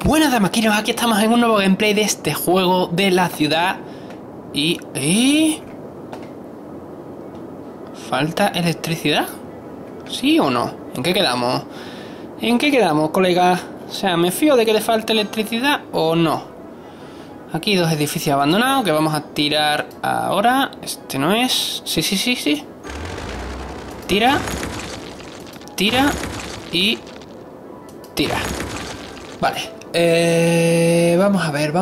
Buenas damaquinos, aquí estamos en un nuevo gameplay de este juego de la ciudad. Y... ¿falta electricidad? ¿Sí o no? ¿En qué quedamos? ¿En qué quedamos, colega? O sea, ¿me fío de que le falte electricidad o no? Aquí dos edificios abandonados que vamos a tirar ahora. Este no es... Sí. Tira. Tira. Y... tira. Vale. Vamos a ver.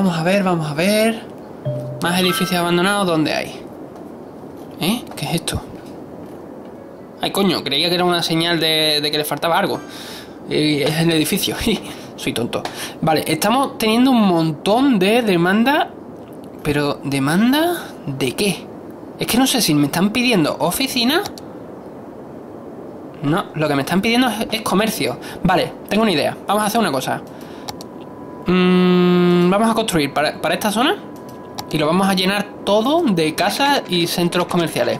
Más edificios abandonados, ¿dónde hay? ¿Qué es esto? Ay, coño, creía que era una señal de que le faltaba algo. Es el edificio. Soy tonto. Vale, estamos teniendo un montón de demanda. Pero, ¿demanda de qué? Es que no sé si me están pidiendo oficina. No, lo que me están pidiendo es comercio. Vale, tengo una idea. Vamos a hacer una cosa. Vamos a construir para esta zona. Y lo vamos a llenar todo de casas y centros comerciales.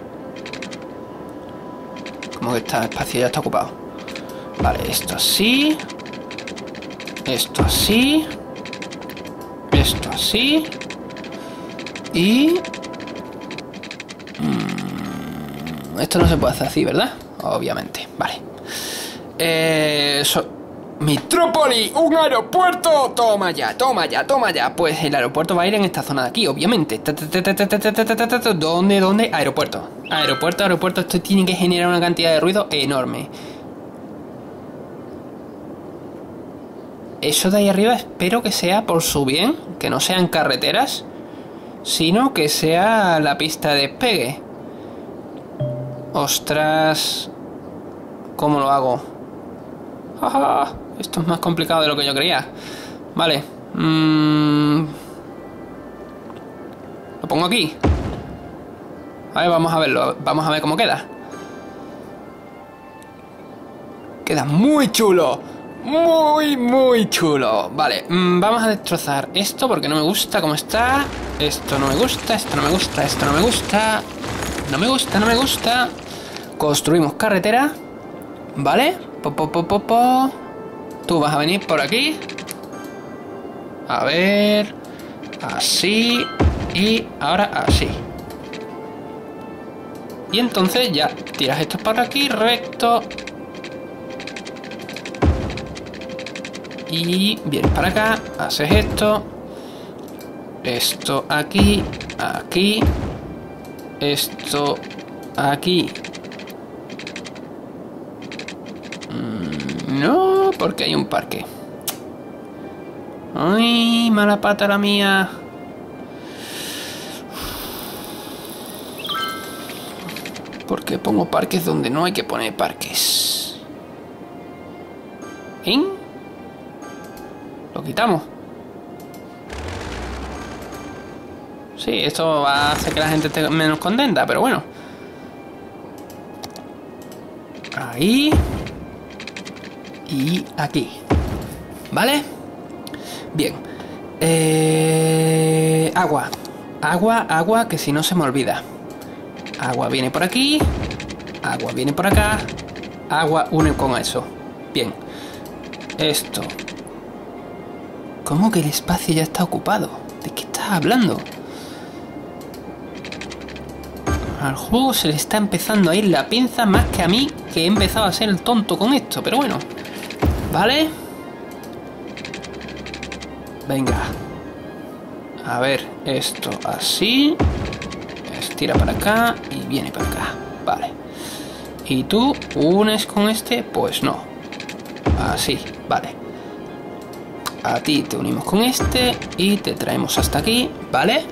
Como que este espacio ya está ocupado. Vale, esto así. Esto así. Esto así. Y... esto no se puede hacer así, ¿verdad? Obviamente, vale. Metrópoli, un aeropuerto. Toma ya. Pues el aeropuerto va a ir en esta zona de aquí, obviamente. ¿Dónde? Aeropuerto. Esto tiene que generar una cantidad de ruido enorme. Eso de ahí arriba espero que sea por su bien, que no sean carreteras, sino que sea la pista de despegue. Ostras, ¿cómo lo hago? ¡Ja! Esto es más complicado de lo que yo creía. Vale. Lo pongo aquí. A ver, vamos a verlo. Vamos a ver cómo queda. Queda muy chulo. Muy chulo. Vale, vamos a destrozar esto porque no me gusta cómo está. Esto no me gusta, esto no me gusta, esto no me gusta. No me gusta. Construimos carretera. Vale. Tú vas a venir por aquí. A ver. Así. Y ahora así. Y entonces ya tiras esto para aquí, recto. Y vienes para acá. Haces esto. Esto aquí. Aquí. Esto aquí. No, porque hay un parque. Ay, mala pata la mía. Porque pongo parques donde no hay que poner parques. Lo quitamos. Sí, esto va a hacer que la gente esté menos contenta, pero bueno. Ahí. Y aquí. ¿Vale? Bien. Agua, que si no se me olvida. Agua viene por aquí. Agua viene por acá. Agua une con eso. Bien. Esto. ¿Cómo que el espacio ya está ocupado? ¿De qué estás hablando? Al juego se le está empezando a ir la pinza más que a mí, que he empezado a ser el tonto con esto, pero bueno. ¿Vale? Venga. A ver, esto así. Estira para acá y viene para acá. Vale. ¿Y tú unes con este? Pues no. Así, vale. A ti te unimos con este y te traemos hasta aquí, ¿vale?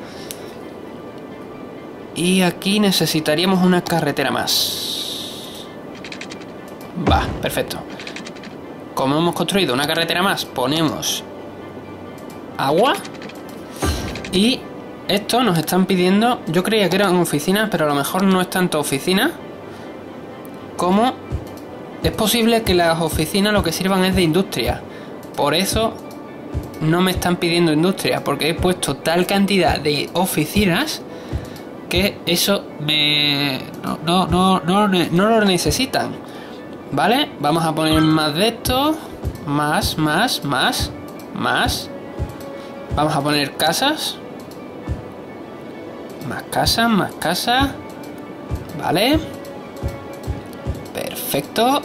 Y aquí necesitaríamos una carretera más. Va, perfecto. Como hemos construido una carretera más, ponemos agua. Y esto nos están pidiendo... Yo creía que eran oficinas, pero a lo mejor no es tanto oficina como... Es posible que las oficinas lo que sirvan es de industria. Por eso no me están pidiendo industria, porque he puesto tal cantidad de oficinas que eso no lo necesitan. ¿Vale? Vamos a poner más de esto. Más. Más. Vamos a poner casas. Más casas, más casas. Vale. Perfecto.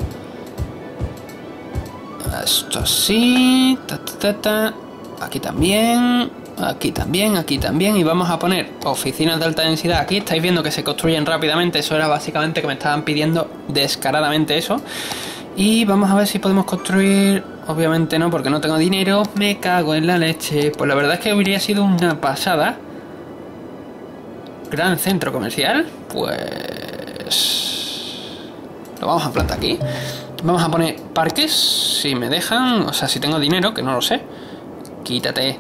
Esto así. Ta, ta, ta, ta. Aquí también. Aquí también, aquí también. Y vamos a poner oficinas de alta densidad aquí. Estáis viendo que se construyen rápidamente. Eso era básicamente que me estaban pidiendo descaradamente eso. Y vamos a ver si podemos construir. Obviamente no, porque no tengo dinero. Me cago en la leche. Pues la verdad es que hubiera sido una pasada. Gran centro comercial. Pues lo vamos a plantar aquí. Vamos a poner parques. Si me dejan. O sea, si tengo dinero, que no lo sé. Quítate.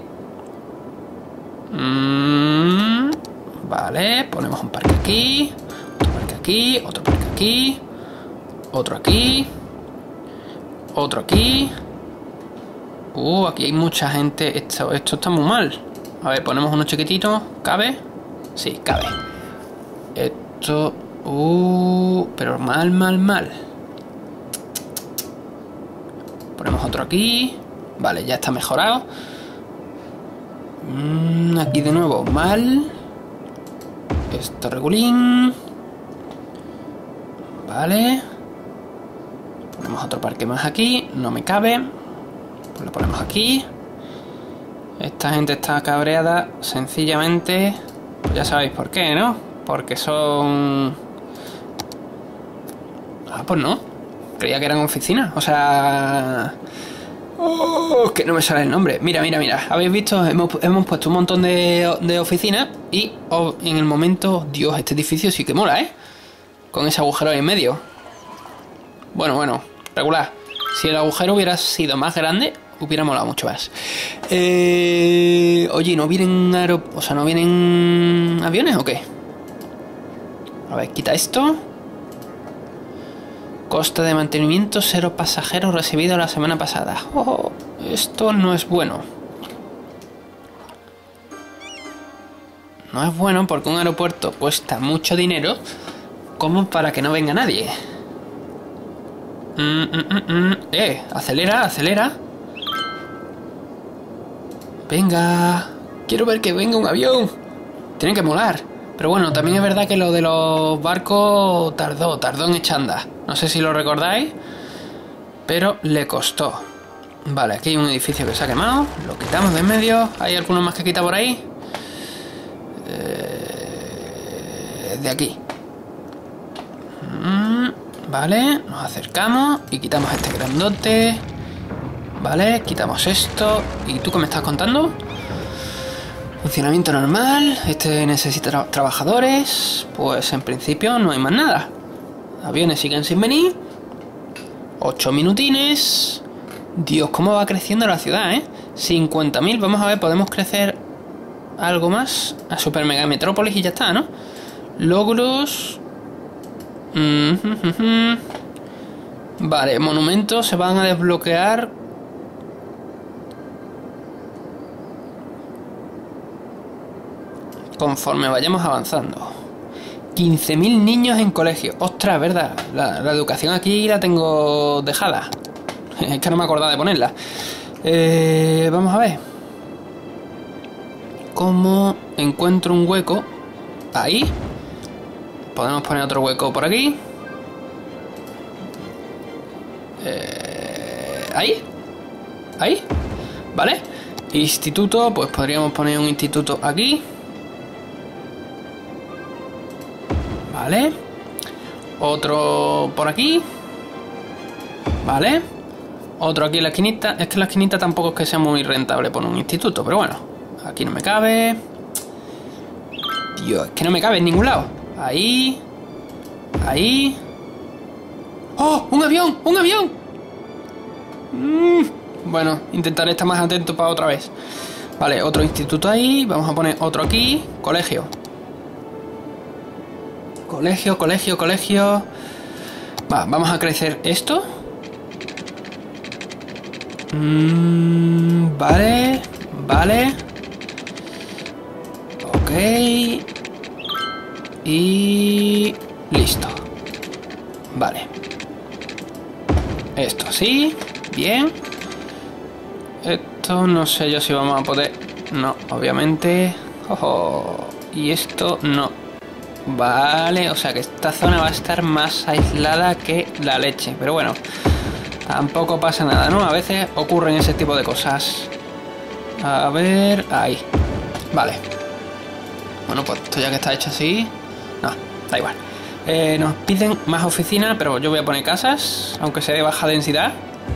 Vale, ponemos un parque aquí. Otro parque aquí. Otro parque aquí. Otro aquí. Otro aquí. Aquí hay mucha gente. Esto está muy mal. A ver, ponemos uno chiquitito. ¿Cabe? Sí, cabe. Esto... pero mal, mal, mal. Ponemos otro aquí. Vale, ya está mejorado. Aquí de nuevo, mal. Esto regulín. Vale. Ponemos otro parque más aquí. No me cabe. Pues lo ponemos aquí. Esta gente está cabreada sencillamente. Pues ya sabéis por qué, ¿no? Porque son... pues no. Creía que eran oficinas. O sea... que no me sale el nombre. Mira, mira, mira. Habéis visto, hemos puesto un montón de oficinas. Y en el momento... Dios, este edificio sí que mola, ¿eh? Con ese agujero ahí en medio. Bueno, regular. Si el agujero hubiera sido más grande, hubiera molado mucho más. Oye, ¿no vienen ¿no vienen aviones o qué? A ver, quita esto. Coste de mantenimiento, 0 pasajeros recibidos la semana pasada. Esto no es bueno. No es bueno porque un aeropuerto cuesta mucho dinero como para que no venga nadie. Acelera, acelera. Venga. Quiero ver que venga un avión. Tiene que molar. Pero bueno, también es verdad que lo de los barcos tardó en echar andar. No sé si lo recordáis, pero le costó. Vale, aquí hay un edificio que se ha quemado. Lo quitamos de en medio. ¿Hay alguno más que quita por ahí? De aquí. Vale, nos acercamos y quitamos este grandote. Vale, quitamos esto. ¿Y tú qué me estás contando? Funcionamiento normal. Este necesita trabajadores. Pues en principio no hay más nada. Aviones siguen sin venir. 8 minutines. Dios, cómo va creciendo la ciudad, ¿eh? 50.000. Vamos a ver, podemos crecer algo más a Super Mega Metrópolis y ya está, ¿no? Logros. Vale, monumentos se van a desbloquear. Conforme vayamos avanzando. 15.000 niños en colegio. Ostras, verdad. La educación aquí la tengo dejada. Es que no me acordaba de ponerla. Vamos a ver. ¿Cómo encuentro un hueco? Ahí. Podemos poner otro hueco por aquí. Ahí. Ahí. Vale. Instituto. Pues podríamos poner un instituto aquí. Vale. Otro por aquí. Vale. Otro aquí en la esquinita. Es que la esquinita tampoco es que sea muy rentable poner un instituto, pero bueno. Aquí no me cabe. Dios, es que no me cabe en ningún lado. Ahí. Ahí. ¡Oh! ¡Un avión! ¡Un avión! Bueno, intentaré estar más atento para otra vez. Vale, otro instituto ahí. Vamos a poner otro aquí. Colegio. Colegio, colegio, colegio. Va, vamos a crecer esto. Vale. Vale. Ok. Y... listo. Vale. Esto sí. Bien. esto no sé yo si vamos a poder... No, obviamente. Ojo. Y esto no. Vale, o sea que esta zona va a estar más aislada que la leche. Pero bueno, tampoco pasa nada, ¿no? A veces ocurren ese tipo de cosas. A ver... Ahí. Vale. Bueno, pues esto ya que está hecho así... No, da igual. Nos piden más oficinas, pero yo voy a poner casas, aunque sea de baja densidad.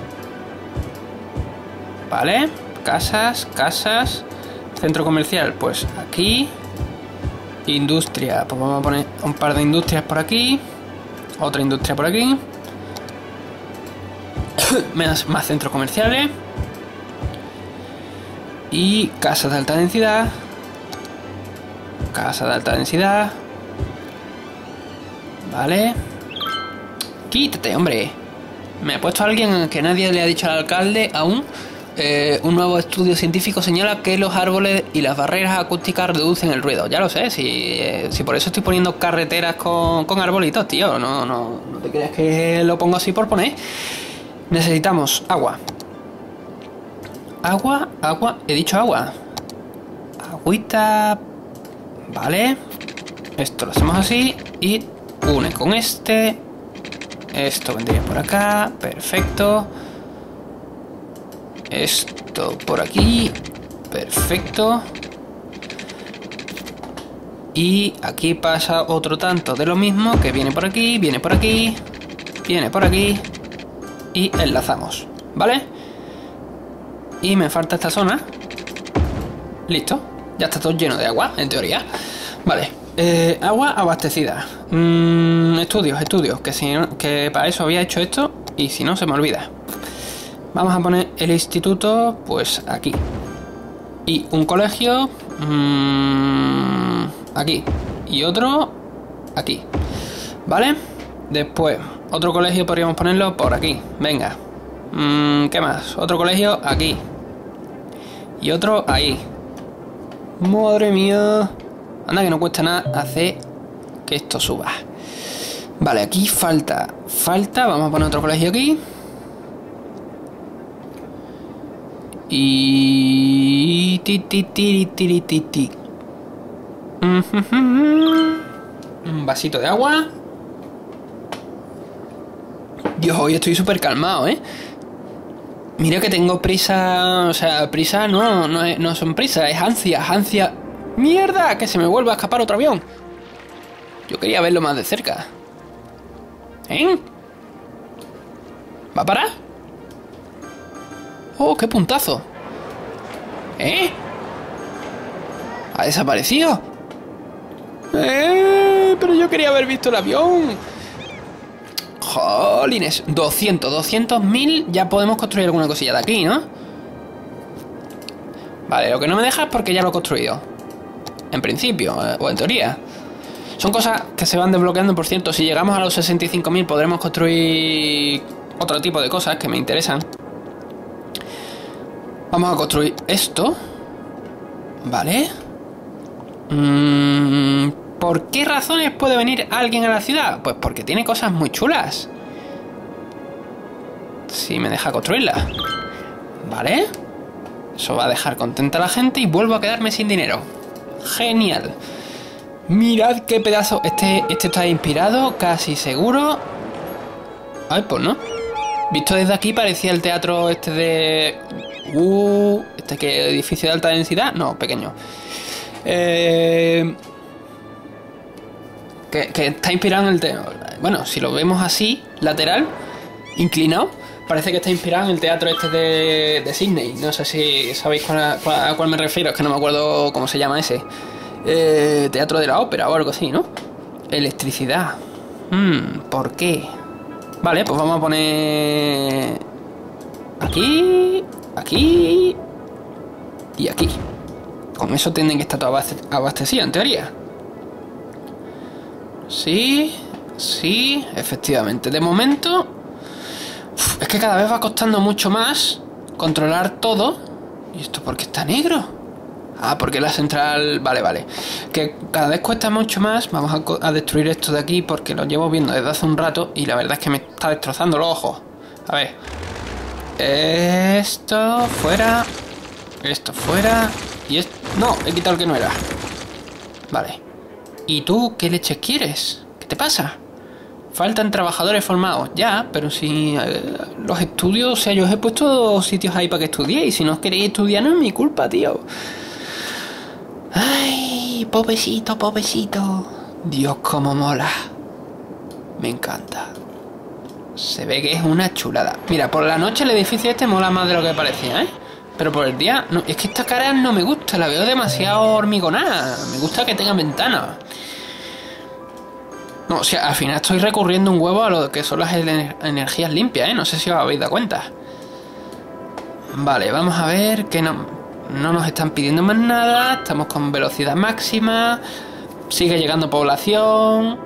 Vale, casas, casas. Centro comercial, pues aquí. Industria, pues vamos a poner un par de industrias por aquí. Otra industria por aquí. Más centros comerciales. Y casas de alta densidad. Casa de alta densidad. Vale. Quítate, hombre. Me ha puesto alguien que nadie le ha dicho al alcalde aún. Un nuevo estudio científico señala que los árboles y las barreras acústicas reducen el ruido. Ya lo sé, si por eso estoy poniendo carreteras con arbolitos, tío. No te creas que lo pongo así por poner. Necesitamos agua. Agua. He dicho agua. Agüita. Vale. Esto lo hacemos así y une con este. Esto vendría por acá. Perfecto. Esto por aquí. Perfecto. Y aquí pasa otro tanto de lo mismo, que viene por aquí, viene por aquí, viene por aquí. Y enlazamos, ¿vale? Y me falta esta zona. Listo. Ya está todo lleno de agua, en teoría. Vale. Agua abastecida. Estudios. Que para eso había hecho esto. Y si no, se me olvida. Vamos a poner el instituto, pues aquí. Y un colegio aquí. Y otro aquí. ¿Vale? Después, otro colegio podríamos ponerlo por aquí. Venga. ¿Qué más? Otro colegio aquí. Y otro ahí. Madre mía. Anda que no cuesta nada hacer que esto suba. Vale, aquí falta. Vamos a poner otro colegio aquí. Y... Un vasito de agua. Dios, hoy estoy súper calmado, ¿eh? Mira que tengo prisa. O sea, prisa no son prisa, es ansia. ¡Mierda! Que se me vuelva a escapar otro avión. Yo quería verlo más de cerca. ¿Eh? ¿Va a parar? ¡Oh, qué puntazo! ¿Eh? ¿Ha desaparecido? Pero yo quería haber visto el avión. Jolines, 200.000 ya podemos construir alguna cosilla de aquí, ¿no? Vale, lo que no me deja es porque ya lo he construido. En principio, o en teoría. Son cosas que se van desbloqueando, por cierto. Si llegamos a los 65.000 podremos construir otro tipo de cosas que me interesan. Vamos a construir esto. Vale. ¿Por qué razones puede venir alguien a la ciudad? Pues porque tiene cosas muy chulas. Si me deja construirla. Vale. Eso va a dejar contenta a la gente y vuelvo a quedarme sin dinero. Genial. Mirad qué pedazo. Este está inspirado, casi seguro. Ay, pues no. Visto desde aquí parecía el teatro este de... ¿Este qué? ¿Edificio de alta densidad? No, pequeño. Que está inspirado en el... Bueno, si lo vemos así, lateral, inclinado, parece que está inspirado en el teatro este de Sydney. No sé si sabéis a cuál me refiero, es que no me acuerdo cómo se llama ese. Teatro de la ópera o algo así, ¿no? Electricidad. ¿Por qué? Vale, pues vamos a poner... Aquí... Aquí... Y aquí. Con eso tienen que estar todo abastecido, en teoría. Sí, efectivamente. De momento... es que cada vez va costando mucho más controlar todo. ¿Y esto por qué está negro? Ah, porque la central... Vale. Que cada vez cuesta mucho más. Vamos a destruir esto de aquí porque lo llevo viendo desde hace un rato y la verdad es que me está destrozando los ojos. A ver. Esto fuera. Esto fuera. Y esto... No, he quitado el que no era. Vale. ¿Y tú qué leches quieres? ¿Qué te pasa? Faltan trabajadores formados. Ya, pero si los estudios... O sea, yo os he puesto sitios ahí para que estudiéis. Si no queréis estudiar no es mi culpa, tío. Ay, pobrecito, pobrecito. Dios, cómo mola. Me encanta. Se ve que es una chulada. Mira, por la noche el edificio este mola más de lo que parecía, ¿eh? Pero por el día... No, es que esta cara no me gusta. La veo demasiado hormigonada. Me gusta que tenga ventanas. No, o sea, al final estoy recurriendo un huevo a lo que son las energías limpias, ¿eh? No sé si os habéis dado cuenta. Vale, vamos a ver que no nos están pidiendo más nada. Estamos con velocidad máxima. Sigue llegando población.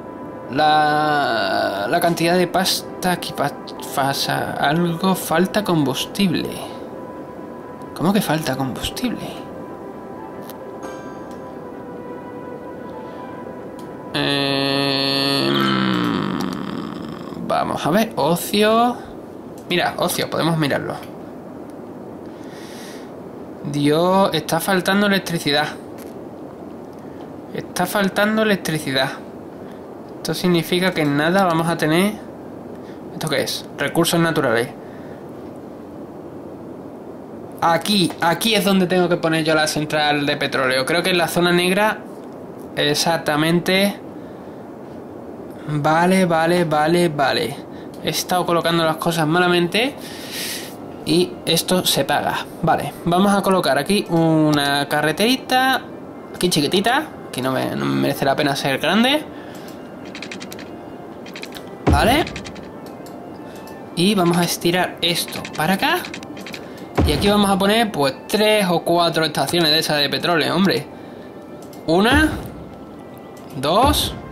La cantidad de pasta aquí pasa. Algo falta combustible. ¿Cómo que falta combustible? Vamos a ver, ocio. Mira, ocio, podemos mirarlo. Dios, está faltando electricidad. Está faltando electricidad. Esto significa que en nada vamos a tener... ¿Esto qué es? Recursos naturales. Aquí es donde tengo que poner yo la central de petróleo. Creo que en la zona negra. Exactamente. Vale. He estado colocando las cosas malamente. Y esto se paga. Vale, vamos a colocar aquí una carreterita. Aquí chiquitita. Aquí no me merece la pena ser grande. Vale. Y vamos a estirar esto para acá. Y aquí vamos a poner pues 3 o 4 estaciones de esas de petróleo, hombre. 1, 2,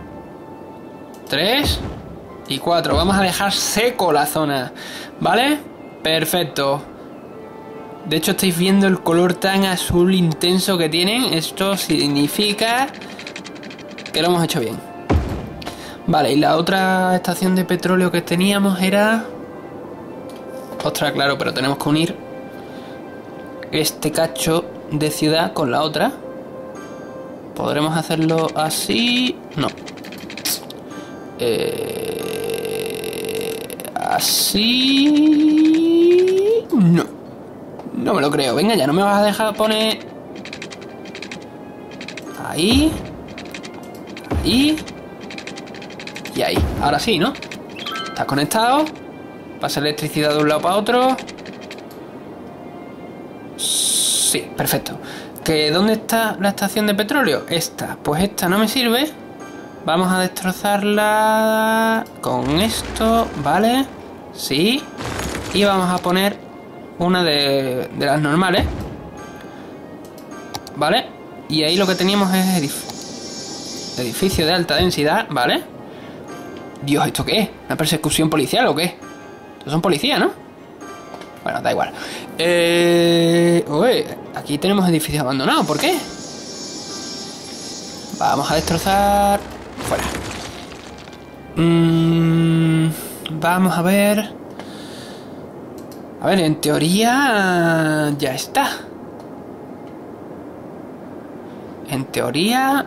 3 y 4. Vamos a dejar seco la zona, ¿vale? Perfecto. De hecho estáis viendo el color tan azul intenso que tienen. Esto significa que lo hemos hecho bien. Vale, y la otra estación de petróleo que teníamos era... Ostras, claro, pero tenemos que unir este cacho de ciudad con la otra. ¿Podremos hacerlo así? No. Así... No. No me lo creo. Venga, ya no me vas a dejar poner... Ahí. Ahí. Y ahí. Ahora sí, ¿no? Estás conectado. Pasa electricidad de un lado para otro. Sí, perfecto. ¿Que dónde está la estación de petróleo? Esta. Pues esta no me sirve. Vamos a destrozarla con esto, ¿vale? Sí. Y vamos a poner una de las normales. ¿Vale? Y ahí lo que teníamos es edificio de alta densidad, ¿vale? Dios, ¿esto qué es? ¿Una persecución policial o qué? Estos son policías, ¿no? Bueno, da igual. Uy, aquí tenemos edificios abandonados. ¿Por qué? Vamos a destrozar. Fuera. Vamos a ver. A ver, en teoría ya está. En teoría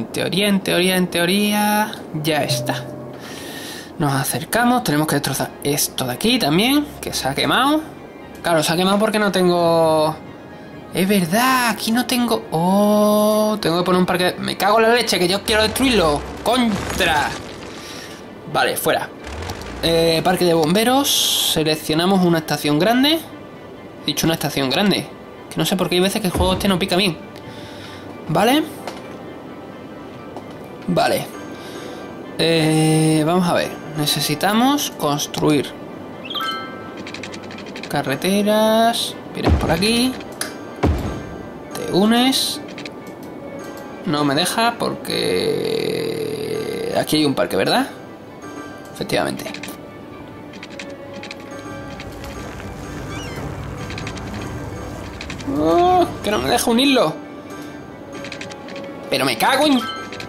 ya está. Nos acercamos, tenemos que destrozar esto de aquí también, que se ha quemado. Claro, se ha quemado porque no tengo... Es verdad, aquí no tengo... Oh, tengo que poner un parque... Me cago en la leche, que yo quiero destruirlo. ¡Contra! Vale, fuera. Parque de bomberos. Seleccionamos una estación grande. He dicho una estación grande. Que no sé por qué hay veces que el juego este no pica bien. Vale. Vale. Vamos a ver. Necesitamos construir carreteras. Miren por aquí. Te unes. No me deja porque aquí hay un parque, ¿verdad? Efectivamente. Oh, que no me deja unirlo. Pero me cago en...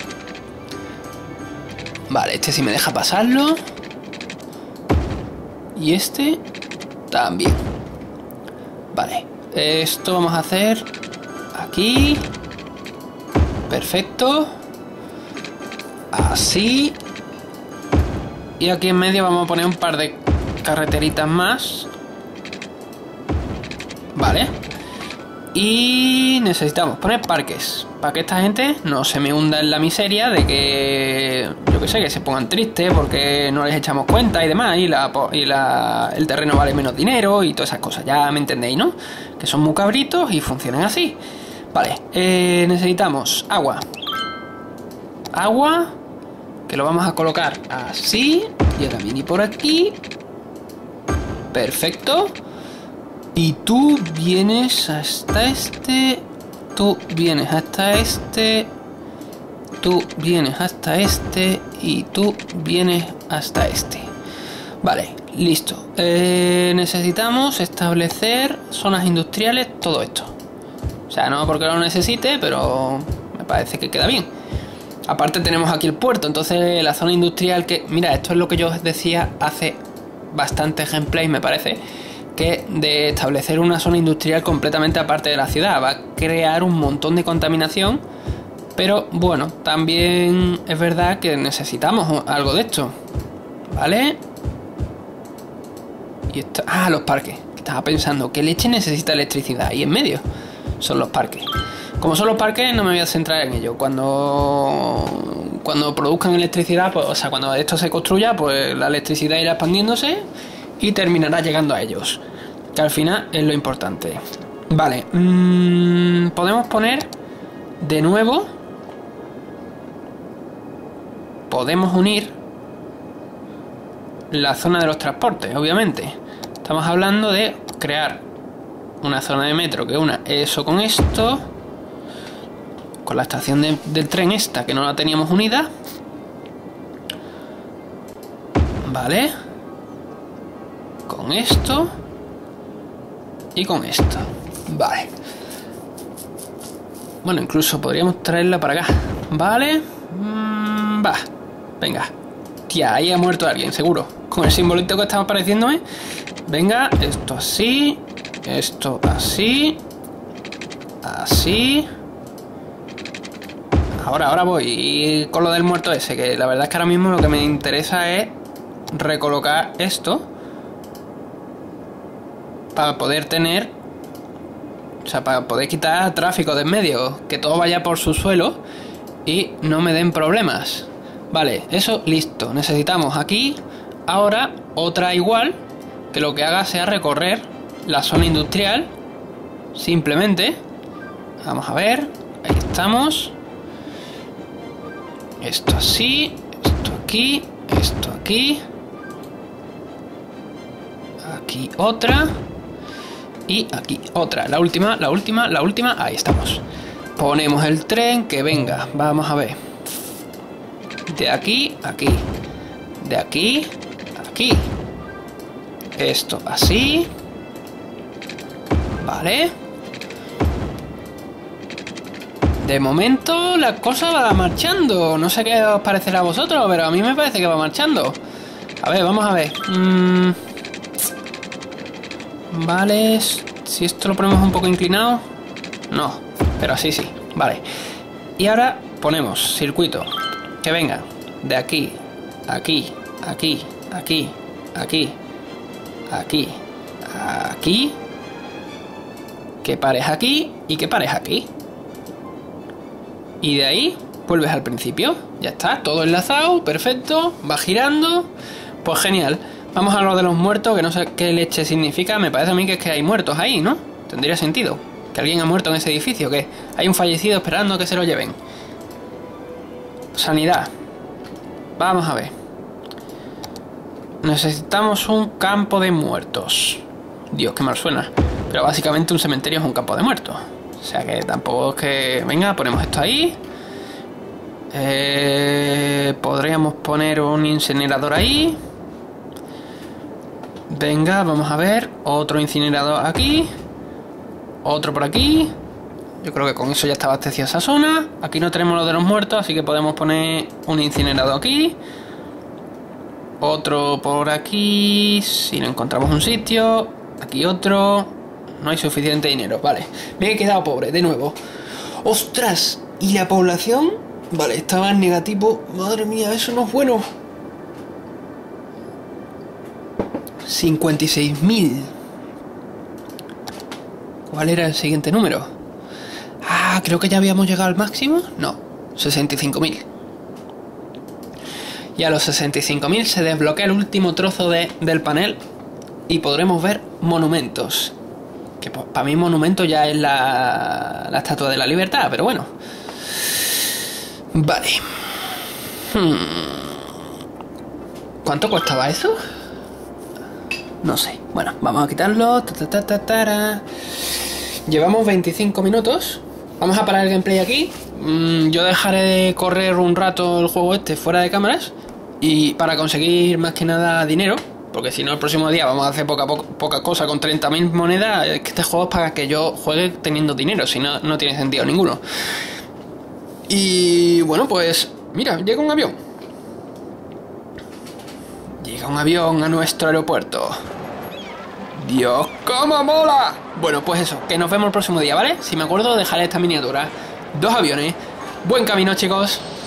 Vale, este sí me deja pasarlo. Y este también. Vale, Esto vamos a hacer aquí. Perfecto. Así. Y aquí en medio vamos a poner un par de carreteritas más. Vale. Y necesitamos poner parques para que esta gente no se me hunda en la miseria de que, yo que sé, que se pongan tristes porque no les echamos cuenta y demás, y el terreno vale menos dinero y todas esas cosas. Ya me entendéis, ¿no? Que son muy cabritos y funcionan así. Vale, necesitamos agua. Agua, que lo vamos a colocar así. Y ahora viene por aquí. Perfecto. Y tú vienes hasta este. Tú vienes hasta este. Tú vienes hasta este. Y tú vienes hasta este. Vale, listo. Necesitamos establecer zonas industriales, todo esto. O sea, no porque lo necesite, pero me parece que queda bien. Aparte tenemos aquí el puerto, entonces la zona industrial que... Mira, esto es lo que yo os decía hace bastantes gameplays, me parece, que de establecer una zona industrial completamente aparte de la ciudad va a crear un montón de contaminación, pero bueno, también es verdad que necesitamos algo de esto, ¿vale? Y esto, los parques. Estaba pensando, ¿qué leche necesita electricidad? Y en medio son los parques. Como son los parques, no me voy a centrar en ello. Cuando produzcan electricidad, pues, o sea, cuando esto se construya, pues la electricidad irá expandiéndose y terminará llegando a ellos, que al final es lo importante. Vale, podemos poner de nuevo, podemos unir la zona de los transportes, obviamente. Estamos hablando de crear una zona de metro que una eso con esto, con la estación del tren esta que no la teníamos unida. Vale, con esto y con esto. Vale. Bueno, incluso podríamos traerla para acá. Vale. Va. Venga. Tía, ahí ha muerto alguien, seguro. Con el simbolito que estaba apareciéndome. Venga, esto así. Esto así. Así. Ahora voy con lo del muerto ese, que la verdad es que ahora mismo lo que me interesa es recolocar esto para poder tener, o sea, para poder quitar tráfico de en medio, que todo vaya por su suelo y no me den problemas. Vale, eso listo. Necesitamos aquí ahora otra igual, que lo que haga sea recorrer la zona industrial simplemente. Vamos a ver, ahí estamos. Esto así, esto aquí, esto aquí, aquí otra y aquí otra. La última, ahí estamos. Ponemos el tren, que venga, vamos a ver. De aquí, aquí. De aquí, aquí. Esto así. Vale. De momento la cosa va marchando. No sé qué os parecerá a vosotros, pero a mí me parece que va marchando. A ver, vamos a ver. Vale. Si esto lo ponemos un poco inclinado. No, pero así sí. Vale. Y ahora ponemos circuito. Que venga de aquí, aquí, aquí, aquí, aquí, aquí, aquí. Que pares aquí y que pares aquí. Y de ahí vuelves al principio. Ya está, todo enlazado, perfecto. Va girando. Pues genial. Vamos a lo de los muertos, que no sé qué leche significa. Me parece a mí que es que hay muertos ahí, ¿no? Tendría sentido. Que alguien ha muerto en ese edificio, que hay un fallecido esperando que se lo lleven. Sanidad. Vamos a ver. Necesitamos un campo de muertos. Dios, qué mal suena. Pero básicamente un cementerio es un campo de muertos. O sea que tampoco es que... Venga, ponemos esto ahí. Podríamos poner un incinerador ahí. Venga, vamos a ver. Otro incinerador aquí. Otro por aquí. Yo creo que con eso ya está abastecida esa zona. Aquí no tenemos lo de los muertos, así que podemos poner un incinerador aquí. Otro por aquí, si no encontramos un sitio. Aquí otro. no hay suficiente dinero. Vale, me he quedado pobre, de nuevo. ¡Ostras! ¿Y la población? Vale, estaba en negativo. Madre mía, eso no es bueno. 56.000. ¿Cuál era el siguiente número? Ah, creo que ya habíamos llegado al máximo. No, 65.000. Y a los 65.000 se desbloquea el último trozo del panel y podremos ver monumentos. Que para mí monumento ya es la Estatua de la Libertad, pero bueno. Vale. ¿Cuánto costaba eso? No sé. Bueno, vamos a quitarlo. Llevamos 25 minutos. Vamos a parar el gameplay aquí. Yo dejaré de correr un rato el juego este fuera de cámaras. Y para conseguir más que nada dinero. Porque si no el próximo día vamos a hacer poca cosa con 30.000 monedas. Es que este juego es para que yo juegue teniendo dinero. Si no, no tiene sentido ninguno. Y bueno, pues mira, llega un avión. Llega un avión a nuestro aeropuerto. ¡Dios, cómo mola! Bueno, pues eso, que nos vemos el próximo día, ¿vale? Si me acuerdo, dejaré esta miniatura. 2 aviones. Buen camino, chicos.